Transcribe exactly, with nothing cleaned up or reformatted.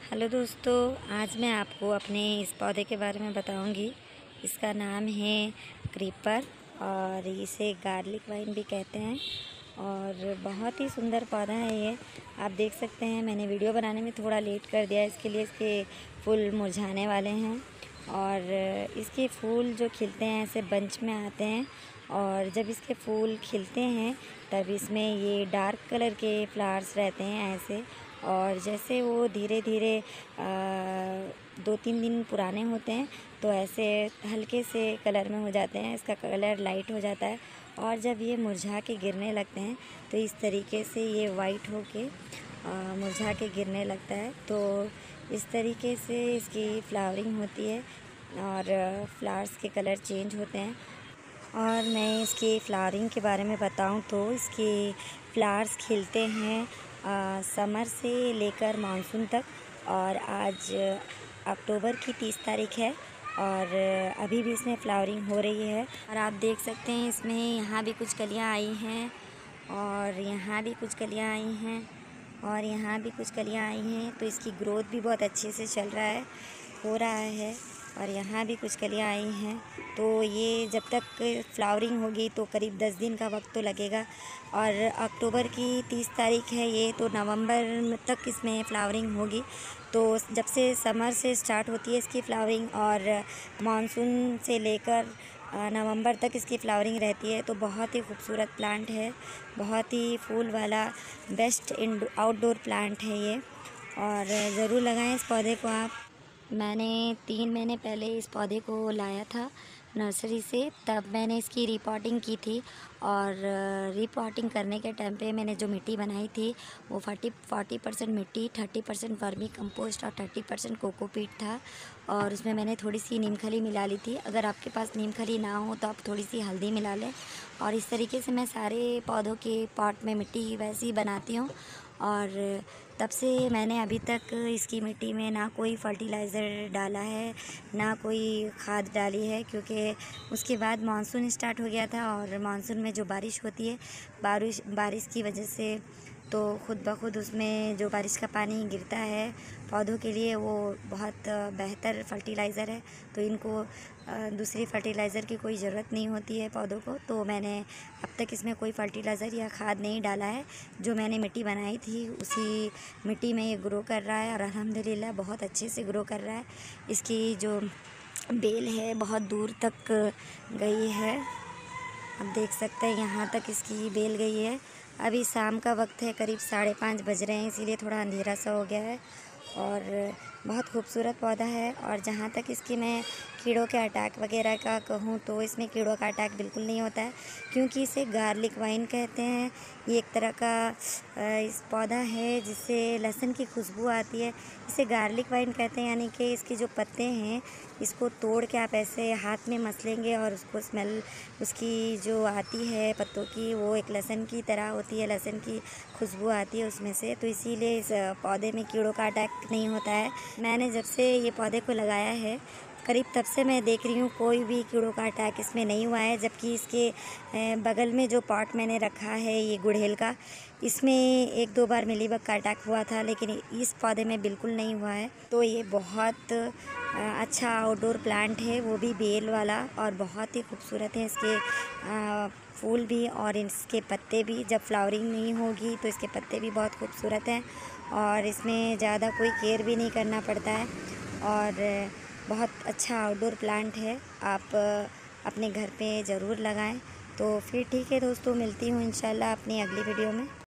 Hello दोस्तों, आज मैं आपको अपने इस पौधे के बारे में बताऊंगी। इसका नाम है क्रीपर और इसे गार्लिक वाइन भी कहते हैं और बहुत ही सुंदर पौधा है ये। आप देख सकते हैं, मैंने वीडियो बनाने में थोड़ा लेट कर दिया, इसके लिए इसके फूल मुरझाने वाले हैं और इसके फूल जो खिलते हैं ऐसे बंच में आते हैं और जब इसके फूल खिलते हैं तब इसमें ये डार्क कलर के फ्लावर्स रहते हैं ऐसे। और जैसे वो धीरे धीरे दो तीन दिन पुराने होते हैं तो ऐसे हल्के से कलर में हो जाते हैं, इसका कलर लाइट हो जाता है और जब ये मुरझा के गिरने लगते हैं तो इस तरीके से ये वाइट होके मुरझा के गिरने लगता है। तो इस तरीके से इसकी फ्लावरिंग होती है और फ्लावर्स के कलर चेंज होते हैं। और मैं इसकी फ्लावरिंग के बारे में बताऊं तो इसके फ्लावर्स खिलते हैं आ, समर से लेकर मानसून तक और आज अक्टूबर की तीस तारीख है और अभी भी इसमें फ्लावरिंग हो रही है। और आप देख सकते हैं इसमें यहाँ भी कुछ कलियाँ आई हैं और यहाँ भी कुछ कलियाँ आई हैं और यहाँ भी कुछ कलियाँ आई हैं। तो इसकी ग्रोथ भी बहुत अच्छे से चल रहा है हो रहा है और यहाँ भी कुछ कलियाँ आई हैं। तो ये जब तक फ्लावरिंग होगी तो करीब दस दिन का वक्त तो लगेगा और अक्टूबर की तीस तारीख है ये, तो नवंबर तक इसमें फ्लावरिंग होगी। तो जब से समर से स्टार्ट होती है इसकी फ्लावरिंग और मानसून से लेकर नवंबर तक इसकी फ्लावरिंग रहती है। तो बहुत ही खूबसूरत प्लांट है, बहुत ही फूल वाला बेस्ट इन आउटडोर प्लांट है ये और ज़रूर लगाएं इस पौधे को आप। मैंने तीन महीने पहले इस पौधे को लाया था नर्सरी से, तब मैंने इसकी रिपॉटिंग की थी और रिपॉटिंग करने के टाइम पे मैंने जो मिट्टी बनाई थी वो फोर्टी फोर्टी परसेंट मिट्टी, थर्टी परसेंट वर्मी कंपोस्ट और थर्टी परसेंट कोकोपीट था और उसमें मैंने थोड़ी सी नीम खली मिला ली थी। अगर आपके पास नीम खली ना हो तो आप थोड़ी सी हल्दी मिला लें। और इस तरीके से मैं सारे पौधों के पॉट में मिट्टी वैसी ही बनाती हूँ और तब से मैंने अभी तक इसकी मिट्टी में ना कोई फर्टिलाइज़र डाला है ना कोई खाद डाली है, क्योंकि उसके बाद मानसून स्टार्ट हो गया था और मानसून में जो बारिश होती है बारिश बारिश की वजह से तो ख़ुद ब खुद उसमें जो बारिश का पानी गिरता है पौधों के लिए वो बहुत बेहतर फर्टिलाइज़र है। तो इनको दूसरी फर्टिलाइज़र की कोई ज़रूरत नहीं होती है पौधों को। तो मैंने अब तक इसमें कोई फर्टिलाइज़र या खाद नहीं डाला है। जो मैंने मिट्टी बनाई थी उसी मिट्टी में ये ग्रो कर रहा है और अल्हम्दुलिल्लाह बहुत अच्छे से ग्रो कर रहा है। इसकी जो बेल है बहुत दूर तक गई है, आप देख सकते हैं यहाँ तक इसकी बेल गई है। अभी शाम का वक्त है, करीब साढ़े पाँच बज रहे हैं, इसीलिए थोड़ा अंधेरा सा हो गया है और बहुत खूबसूरत पौधा है। और जहाँ तक इसकी मैं कीड़ों के अटैक वगैरह का कहूँ तो इसमें कीड़ों का अटैक बिल्कुल नहीं होता है, क्योंकि इसे गार्लिक वाइन कहते हैं। ये एक तरह का इस पौधा है जिससे लहसुन की खुशबू आती है, इसे गार्लिक वाइन कहते हैं। यानी कि इसके जो पत्ते हैं इसको तोड़ के आप ऐसे हाथ में मस लेंगे और उसको स्मेल उसकी जो आती है पत्तों की वो एक लहसुन की तरह होती है, लहसुन की खुशबू आती है उसमें से। तो इसीलिए इस पौधे में कीड़ों का अटैक नहीं होता है। मैंने जब से ये पौधे को लगाया है करीब तब से मैं देख रही हूँ कोई भी कीड़ों का अटैक इसमें नहीं हुआ है। जबकि इसके बगल में जो पॉट मैंने रखा है ये गुड़हल का, इसमें एक दो बार मिलीबग का अटैक हुआ था, लेकिन इस पौधे में बिल्कुल नहीं हुआ है। तो ये बहुत अच्छा आउटडोर प्लांट है, वो भी बेल वाला, और बहुत ही खूबसूरत है इसके फूल भी और इसके पत्ते भी। जब फ्लावरिंग नहीं होगी तो इसके पत्ते भी बहुत खूबसूरत हैं और इसमें ज़्यादा कोई केयर भी नहीं करना पड़ता है और बहुत अच्छा आउटडोर प्लांट है। आप अपने घर पे ज़रूर लगाएं। तो फिर ठीक है दोस्तों, मिलती हूँ इंशाल्लाह अपनी अगली वीडियो में।